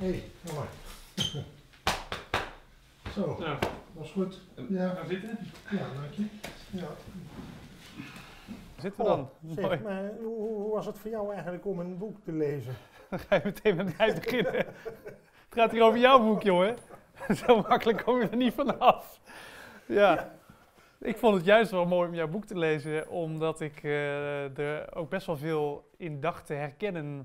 Hey, jongen. Zo, Nou, dat is goed. Ja, gaan zitten. ja, dank je. Ja. Zitten we dan? Zeg, Mooi. maar hoe was het voor jou eigenlijk om een boek te lezen? Dan ga je meteen met mij beginnen. Het gaat hier over jouw boek, jongen. Zo makkelijk kom je er niet vanaf. Ja. Ik vond het juist wel mooi om jouw boek te lezen, omdat ik er ook best wel veel in dacht te herkennen.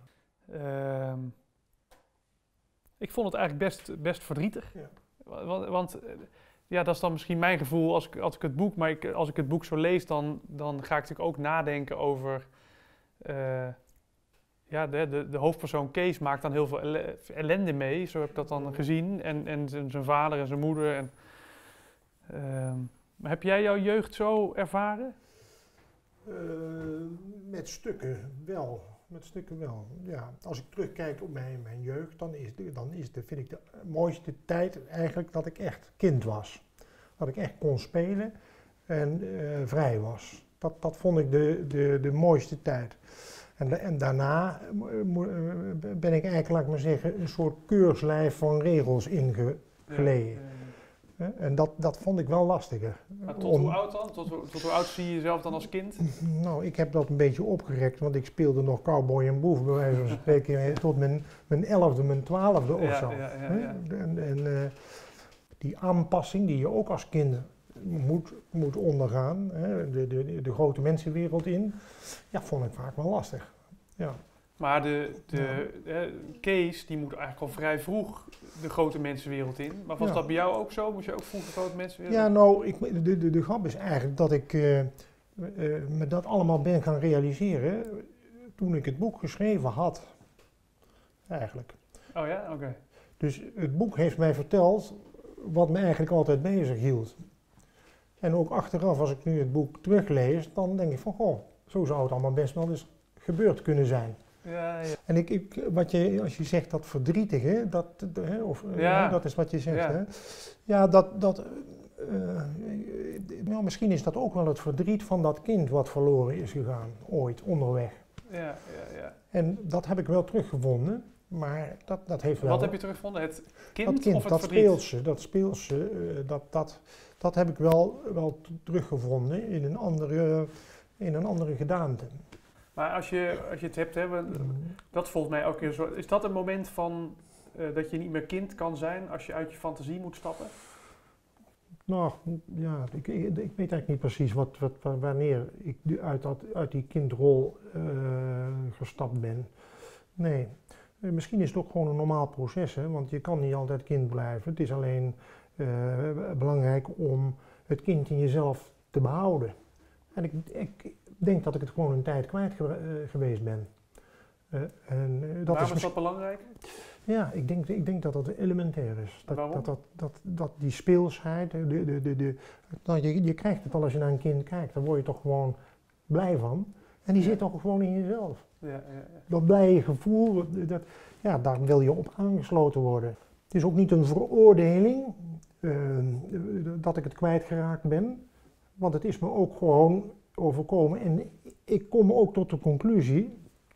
Ik vond het eigenlijk best verdrietig. Ja. Want ja, dat is dan misschien mijn gevoel als ik het boek, maar als ik het boek zo lees, dan ga ik natuurlijk ook nadenken over... ja, de hoofdpersoon Kees maakt dan heel veel ellende mee, zo heb ik dat dan gezien. En zijn vader en zijn moeder. Maar heb jij jouw jeugd zo ervaren? Met stukken wel. Met stukken wel. Ja, als ik terugkijk op mijn jeugd, vind ik de mooiste tijd eigenlijk dat ik echt kind was. Dat ik echt kon spelen en vrij was. Dat vond ik de mooiste tijd. En daarna ben ik eigenlijk, laat ik maar zeggen, een soort keurslijf van regels ingeleden. En dat vond ik wel lastiger. Maar tot hoe oud dan? Tot hoe oud zie je jezelf dan als kind? Nou, ik heb dat een beetje opgerekt, want ik speelde nog cowboy en boef, bij wijze van spreken, tot mijn 11e, mijn 12e of zo. Ja. En die aanpassing die je ook als kind moet ondergaan, de grote mensenwereld in, ja, vond ik vaak wel lastig. Ja. Maar Kees, die moet eigenlijk al vrij vroeg de grote mensenwereld in. Maar was dat bij jou ook zo? Moest je ook vroeg de grote mensenwereld in? Ja, nou, de grap is eigenlijk dat ik me dat allemaal ben gaan realiseren toen ik het boek geschreven had. Eigenlijk. Oh ja? Oké. Dus het boek heeft mij verteld wat me eigenlijk altijd bezig hield. En ook achteraf, als ik nu het boek teruglees, dan denk ik van, goh, zo zou het allemaal best wel eens gebeurd kunnen zijn. Ja. En als je zegt dat verdrietige, dat is wat je zegt. Ja. Hè? Ja, nou, misschien is dat ook wel het verdriet van dat kind wat verloren is gegaan, ooit, onderweg. Ja. En dat heb ik wel teruggevonden, maar dat heeft wel... Wat heb je teruggevonden? Het kind of het dat verdriet? Dat heb ik wel teruggevonden in een andere gedaante. Maar als je het hebt, dat volgens mij ook weer zo. Is dat een moment van dat je niet meer kind kan zijn als je uit je fantasie moet stappen? Nou, ja, ik weet eigenlijk niet precies wanneer ik uit die kindrol gestapt ben. Nee, misschien is het ook gewoon een normaal proces, hè, want je kan niet altijd kind blijven. Het is alleen belangrijk om het kind in jezelf te behouden. En ik denk dat ik het gewoon een tijd kwijt geweest ben. Waarom is dat belangrijk? Ja, ik denk dat dat elementair is. Waarom? Dat die speelsheid, je krijgt het al als je naar een kind kijkt, daar word je toch gewoon blij van. En die zit toch gewoon in jezelf. Ja. Dat blije gevoel, daar wil je op aangesloten worden. Het is ook niet een veroordeling dat ik het kwijtgeraakt ben, want het is me ook gewoon overkomen. En ik kom ook tot de conclusie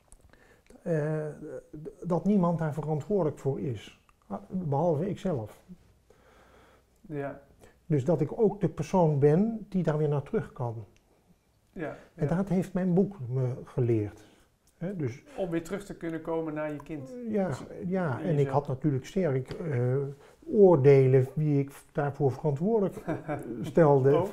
dat niemand daar verantwoordelijk voor is, behalve ikzelf. Ja. Dus dat ik ook de persoon ben die daar weer naar terug kan. Ja. En dat heeft mijn boek me geleerd. Dus, om weer terug te kunnen komen naar je kind. Ja, en ik had natuurlijk sterk oordelen wie ik daarvoor verantwoordelijk stelde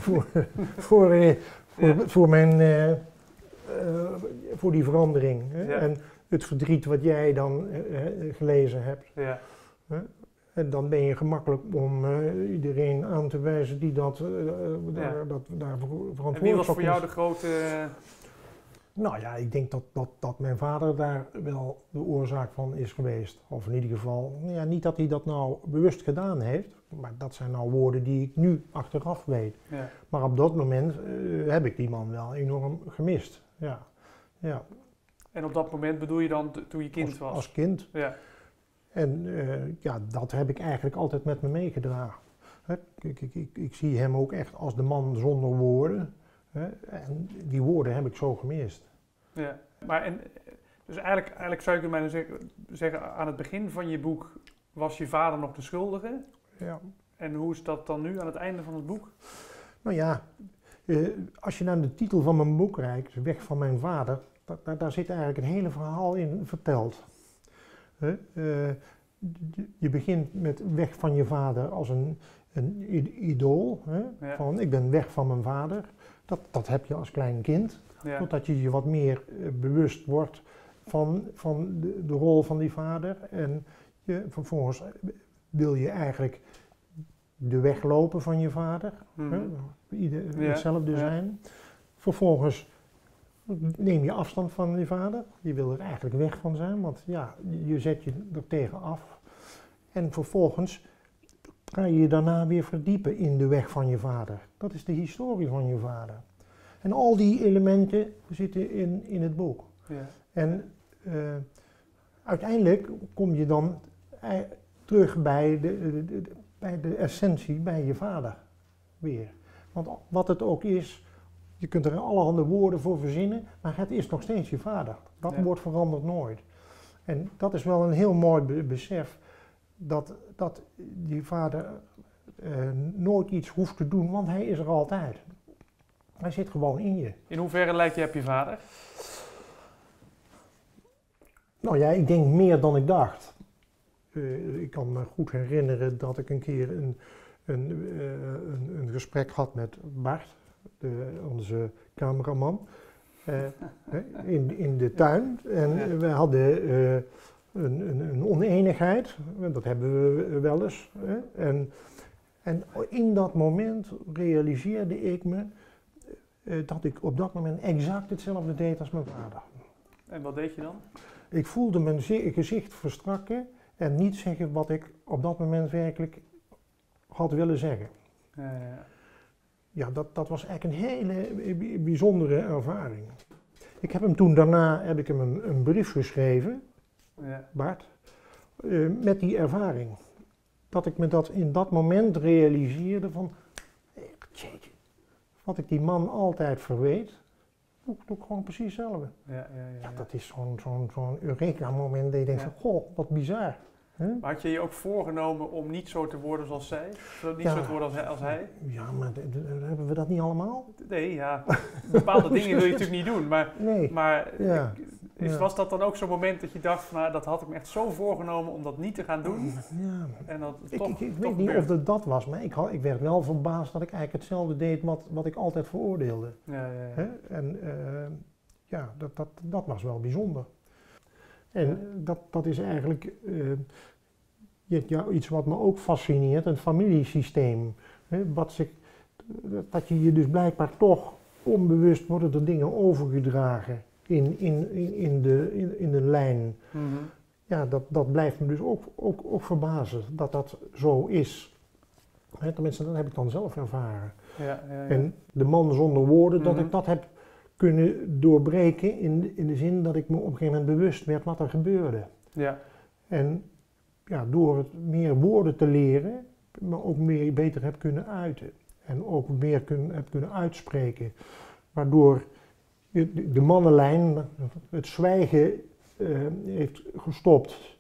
voor die verandering. Ja. En het verdriet wat jij dan gelezen hebt. Ja. En dan ben je gemakkelijk om iedereen aan te wijzen die daar verantwoordelijk En wie was voor voor jou de grote... Nou ja, ik denk dat mijn vader daar wel de oorzaak van is geweest. Of in ieder geval, ja, niet dat hij dat nou bewust gedaan heeft, maar dat zijn nou woorden die ik nu achteraf weet. Ja. Maar op dat moment heb ik die man wel enorm gemist. Ja. En op dat moment bedoel je dan toen je kind was? Als kind. Ja. En dat heb ik eigenlijk altijd met me meegedragen. Ik zie hem ook echt als de man zonder woorden. En die woorden heb ik zo gemist. Ja, maar Dus eigenlijk zou je mij zeggen, aan het begin van je boek was je vader nog de schuldige. Ja. En hoe is dat dan nu aan het einde van het boek? Nou ja, als je naar de titel van mijn boek kijkt, Weg van mijn vader, daar zit eigenlijk een hele verhaal in verteld. Je begint met weg van je vader als een idool, Ja. van ik ben weg van mijn vader. Dat heb je als klein kind, Ja. totdat je je wat meer bewust wordt van de rol van die vader. En vervolgens wil je eigenlijk de weg lopen van je vader, hetzelfde zijn. Vervolgens neem je afstand van je vader, je wil er eigenlijk weg van zijn, want ja, je zet je er tegen af. En vervolgens ga je je daarna weer verdiepen in de weg van je vader. Dat is de historie van je vader. En al die elementen zitten in het boek. Ja. En uiteindelijk kom je dan terug bij de essentie, bij je vader weer. Want wat het ook is, je kunt er allerhande woorden voor verzinnen, maar het is nog steeds je vader. Dat woord verandert nooit. En dat is wel een heel mooi besef, dat die vader nooit iets hoeft te doen, want hij is er altijd. Hij zit gewoon in je. In hoeverre lijkt je op je vader? Nou ja, ik denk meer dan ik dacht. Ik kan me goed herinneren dat ik een keer een gesprek had met Bart, onze cameraman, in de tuin. En we hadden een oneenigheid, dat hebben we wel eens. En in dat moment realiseerde ik me dat ik op dat moment exact hetzelfde deed als mijn vader. En wat deed je dan? Ik voelde mijn gezicht verstrakken en niet zeggen wat ik op dat moment werkelijk had willen zeggen. Ja, dat was eigenlijk een hele bijzondere ervaring. Ik heb hem toen daarna een brief geschreven, Bart, met die ervaring. Dat ik me dat in dat moment realiseerde van, jeetje, wat ik die man altijd verweet, doe ik gewoon precies hetzelfde. Ja, dat is zo'n Eureka-moment dat je denkt van, goh, wat bizar. Maar had je je ook voorgenomen om niet zo te worden zoals zij? Niet zo te worden als hij? Ja, maar hebben we dat niet allemaal? Nee, ja. Bepaalde dingen wil je natuurlijk niet doen. Maar was dat dan ook zo'n moment dat je dacht van, nou, dat had ik me echt zo voorgenomen om dat niet te gaan doen? Ja. En dat ik weet niet of dat was, maar ik werd wel verbaasd dat ik eigenlijk hetzelfde deed wat ik altijd veroordeelde. En dat was wel bijzonder. En dat is eigenlijk iets wat me ook fascineert, het familiesysteem. Dat je dus blijkbaar toch onbewust worden er dingen overgedragen in de lijn. Mm-hmm. Ja, dat blijft me dus ook verbazen dat dat zo is. Tenminste, dat heb ik dan zelf ervaren. Ja. En de man zonder woorden, Mm-hmm. dat ik dat heb kunnen doorbreken in de zin dat ik me op een gegeven moment bewust werd wat er gebeurde. Ja. En ja, door het meer woorden te leren, me ook beter heb kunnen uiten. En ook meer heb kunnen uitspreken. Waardoor de mannenlijn, het zwijgen heeft gestopt.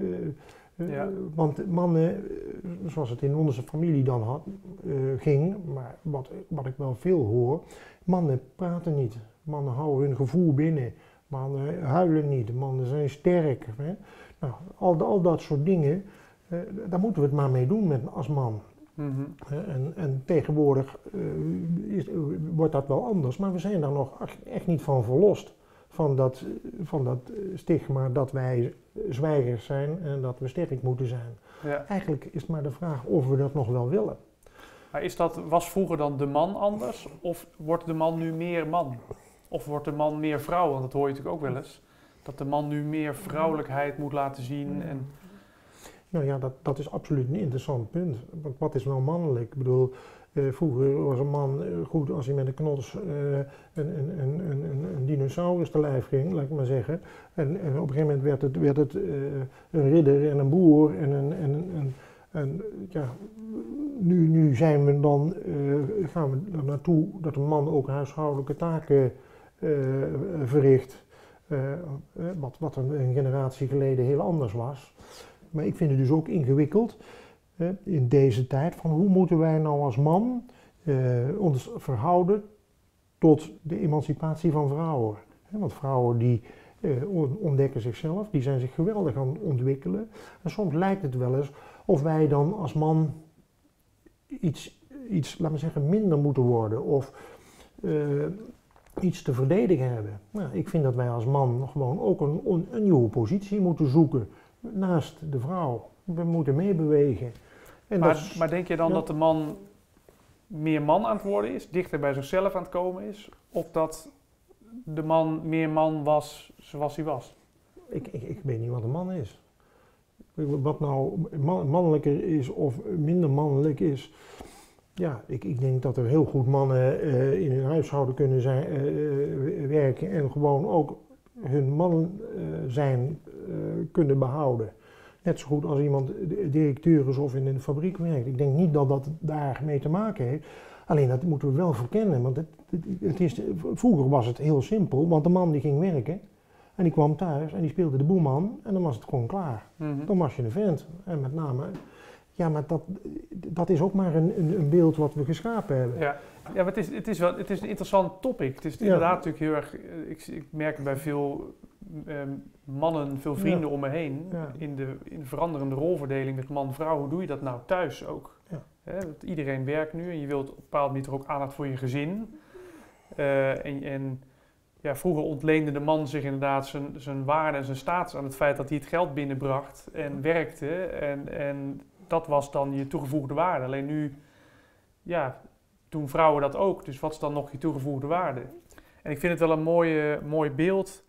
Want mannen, zoals het in onze familie dan ging, maar wat ik wel veel hoor, mannen praten niet. Mannen houden hun gevoel binnen. Mannen huilen niet. Mannen zijn sterk. Nou, al dat soort dingen, daar moeten we het maar mee doen als man. Mm-hmm. En tegenwoordig wordt dat wel anders, maar we zijn daar nog echt niet van verlost. Van dat stigma dat wij zwijgers zijn en dat we sterk moeten zijn. Ja. Eigenlijk is het maar de vraag of we dat nog wel willen. Maar was vroeger dan de man anders? Of wordt de man nu meer man? Of wordt de man meer vrouw? Want dat hoor je natuurlijk ook wel eens. Dat de man nu meer vrouwelijkheid moet laten zien. En... Nou ja, dat is absoluut een interessant punt. Want wat is nou mannelijk? Ik bedoel, vroeger was een man goed als hij met een knots een dinosaurus te lijf ging, laat ik maar zeggen. En op een gegeven moment werd het een ridder en een boer en nu zijn we dan, gaan we er naartoe dat een man ook huishoudelijke taken verricht. wat een generatie geleden heel anders was. Maar ik vind het dus ook ingewikkeld in deze tijd van hoe moeten wij nou als man ons verhouden tot de emancipatie van vrouwen. Want vrouwen die ontdekken zichzelf, die zijn zich geweldig aan het ontwikkelen. En soms lijkt het wel eens of wij dan als man iets laten we zeggen, minder moeten worden of iets te verdedigen hebben. Nou, ik vind dat wij als man gewoon ook een nieuwe positie moeten zoeken naast de vrouw. We moeten meebewegen. En maar denk je dan dat de man meer man aan het worden is, dichter bij zichzelf aan het komen is, of dat de man meer man was zoals hij was? Ik weet niet wat een man is. Wat nou mannelijker is of minder mannelijk is. Ja, ik denk dat er heel goed mannen in hun huishouden kunnen werken en gewoon ook hun man zijn kunnen behouden. Net zo goed als iemand directeur is of in een fabriek werkt. Ik denk niet dat dat daarmee te maken heeft. Alleen dat moeten we wel verkennen, want vroeger was het heel simpel, want de man die ging werken en die kwam thuis en die speelde de boeman en dan was het gewoon klaar. Mm-hmm. Dan was je een vent. En met name, ja, maar dat is ook maar een beeld wat we geschapen hebben. Ja, maar het is een interessant topic. Het is inderdaad natuurlijk heel erg, ik merk bij veel mannen, veel vrienden om me heen, in de veranderende rolverdeling met man-vrouw, hoe doe je dat nou thuis ook? Ja. Want iedereen werkt nu en je wilt op een bepaald moment ook aandacht voor je gezin. Vroeger ontleende de man zich inderdaad zijn waarde en zijn status aan het feit dat hij het geld binnenbracht en werkte. En dat was dan je toegevoegde waarde. Alleen nu, doen vrouwen dat ook. Dus wat is dan nog je toegevoegde waarde? En ik vind het wel een mooi beeld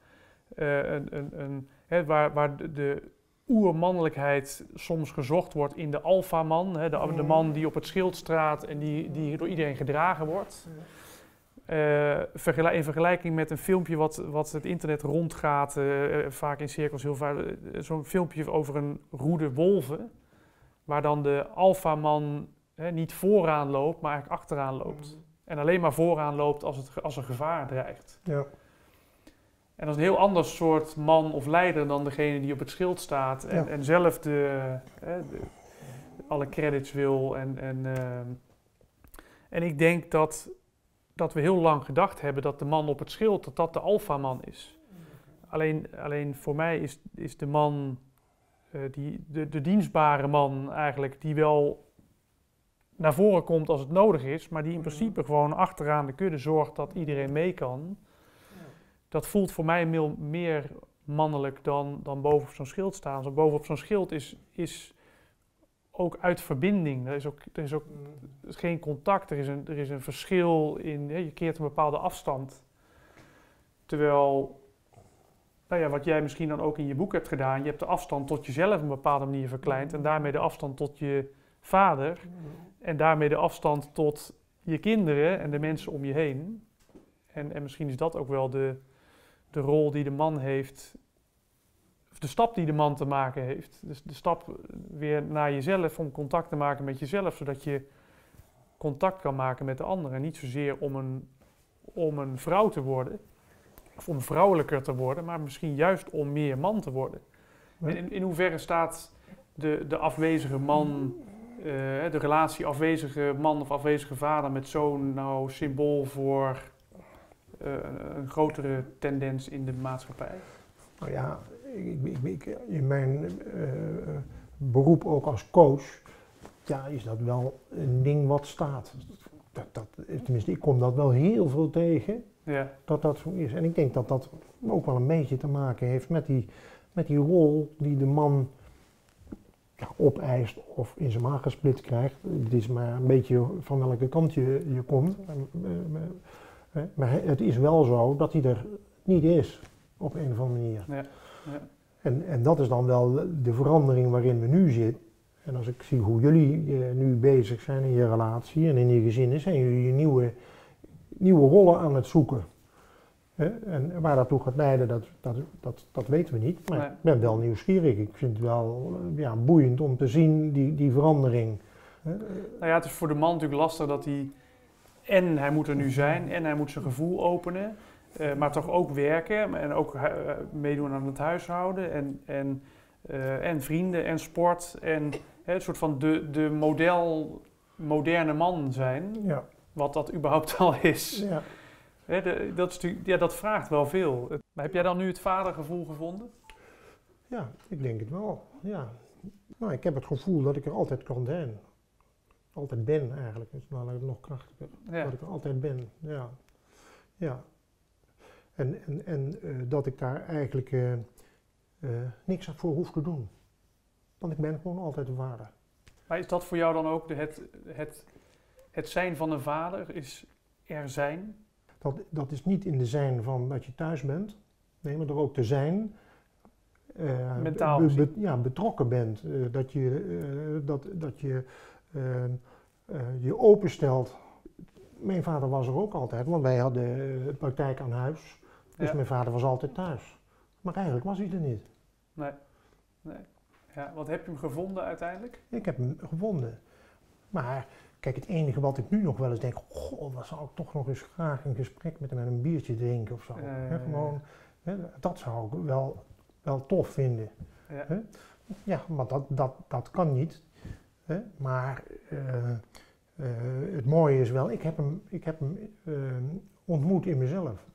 waar de oermannelijkheid soms gezocht wordt in de alfaman. De man die op het schild staat en die door iedereen gedragen wordt. In vergelijking met een filmpje wat het internet rondgaat, vaak in cirkels heel vaak, zo'n filmpje over een roede wolven, waar dan de alfaman niet vooraan loopt, maar eigenlijk achteraan loopt. En alleen maar vooraan loopt als er gevaar dreigt. Ja. En dat is een heel ander soort man of leider dan degene die op het schild staat en zelf alle credits wil. En ik denk dat we heel lang gedacht hebben dat de man op het schild, dat de alfaman is. Alleen voor mij is de man, de dienstbare man eigenlijk, die wel naar voren komt als het nodig is, maar die in principe gewoon achteraan de kudde zorgt dat iedereen mee kan. Dat voelt voor mij meer mannelijk dan boven op zo'n schild staan. Zo boven op zo'n schild is ook uit verbinding. Er is ook geen contact, er is een verschil in, je keert een bepaalde afstand. Terwijl, wat jij misschien dan ook in je boek hebt gedaan, je hebt de afstand tot jezelf op een bepaalde manier verkleind en daarmee de afstand tot je vader en daarmee de afstand tot je kinderen en de mensen om je heen. En misschien is dat ook wel de rol die de man heeft, of de stap die de man te maken heeft. Dus de stap weer naar jezelf, om contact te maken met jezelf, zodat je contact kan maken met de ander. En niet zozeer om een vrouw te worden, of om vrouwelijker te worden, maar misschien juist om meer man te worden. En in hoeverre staat de afwezige man, de relatie afwezige man of afwezige vader met zoon nou symbool voor een grotere tendens in de maatschappij? Nou ja, in mijn beroep ook als coach, is dat wel een ding wat staat. Tenminste, ik kom dat wel heel veel tegen, dat zo is. En ik denk dat dat ook wel een beetje te maken heeft met die rol die de man opeist of in zijn maag gesplitst krijgt. Het is maar een beetje van welke kant je komt. Maar het is wel zo dat hij er niet is, op een of andere manier. Ja. En dat is dan wel de verandering waarin we nu zitten. En als ik zie hoe jullie nu bezig zijn in je relatie en in je gezinnen, zijn jullie nieuwe rollen aan het zoeken. En waar dat toe gaat leiden, dat weten we niet. Maar ik ben wel nieuwsgierig. Ik vind het wel boeiend om te zien die verandering. Het is voor de man natuurlijk lastig dat hij moet er nu zijn en hij moet zijn gevoel openen. maar toch ook werken en ook meedoen aan het huishouden en vrienden en sport en een soort van de moderne man zijn, Ja. wat dat überhaupt al is. Ja. Dat vraagt wel veel. Maar heb jij dan nu het vadergevoel gevonden? Ja, ik denk het wel. Ja. Nou, ik heb het gevoel dat ik er altijd kan zijn. Altijd ben eigenlijk. Dus nou, laat ik het nog krachtiger. Ja. Dat ik er altijd ben. Ja. Ja. En dat ik daar eigenlijk niks voor hoef te doen. Want ik ben gewoon altijd een vader. Maar is dat voor jou dan ook het zijn van een vader? Is er zijn? Dat is niet in de zijn van dat je thuis bent. Nee, maar er ook te zijn. Mentaal betrokken bent. Dat je je openstelt. Mijn vader was er ook altijd, want wij hadden de praktijk aan huis. Dus mijn vader was altijd thuis. Maar eigenlijk was hij er niet. Nee. Ja, wat heb je hem gevonden uiteindelijk? Ik heb hem gevonden. Maar kijk, het enige wat ik nu nog wel eens denk, goh, dan zou ik toch nog eens graag een gesprek met hem en een biertje drinken of zo. Gewoon, dat zou ik wel tof vinden. Ja, ja, maar dat kan niet. Maar het mooie is wel, ik heb hem ontmoet in mezelf.